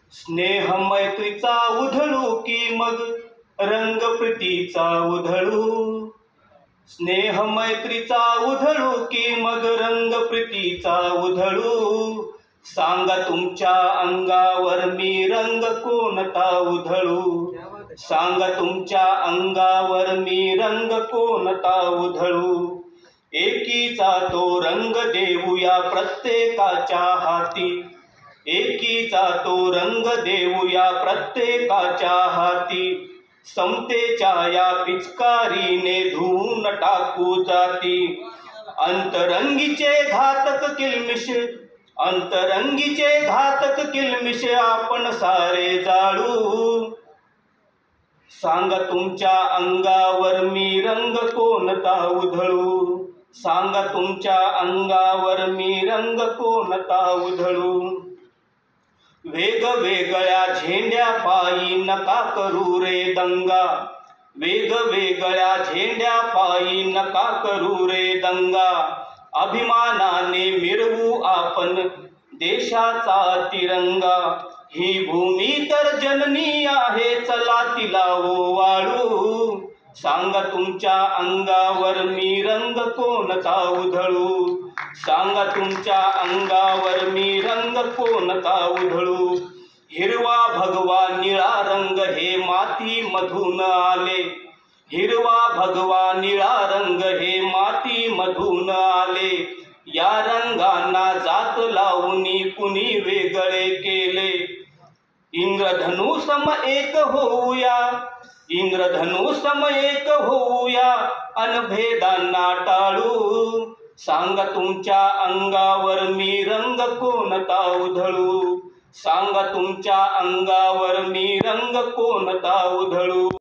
स्नेह मैत्रीचा उधळू की मग रंग प्रीतीचा उधळू। स्नेह मैत्रीचा उधळू की मग रंग प्रीतीचा उधळू। सांगा तुमच्या अंगावर मी रंग कोणता उधळू। सांगा तुमच्या अंगावर मी रंग कोणता उधळू। एकीचा तो रंग देऊया प्रत्येकाच्या हाती। एकीचा तो रंग देऊया प्रत्येकाच्या हाती। समतेच्या या पिचकारीने धुवून टाकू जाती। अंतरंगीचे घातक किलमिश, अंतरंगीचे घातक किलमिश आपण सारे जाळू। सांगा तुमच्या अंगावर मी रंग कोणता उधळू। सांगा तुमच्या अंगावर मी रंग कोणता उधळू। वेगवेगळ्या झेंड्या पायी नका करू रे दंगा। वेगवेगळ्या झेंड्या पायी नका करू रे दंगा। अभिमानाने मिरवू आपण देशाचा तिरंगा। ही भूमी तर जननी आहे, चला तिला ओवाळू। सांगा तुमच्या अंगावर मी रंग कोणता उधळू। सांगा तुमच्या अंगावर मी रंग कोणता उधळू। हिरवा भगवा निळा रंग हे माती मधून आले। हिरवा भगवा निळा रंग हे माती मधून आले। या रंगांना जात लावूनी कुणी वेगळे केले। इंद्रधनु सम एक होऊया, इंद्रधनु सम एक होऊया, अनभेदांना टाळू। सांगा तुमच्या अंगावर मी रंग कोणता उधळू। सांगा तुमच्या अंगावर मी रंग कोणता उधळू।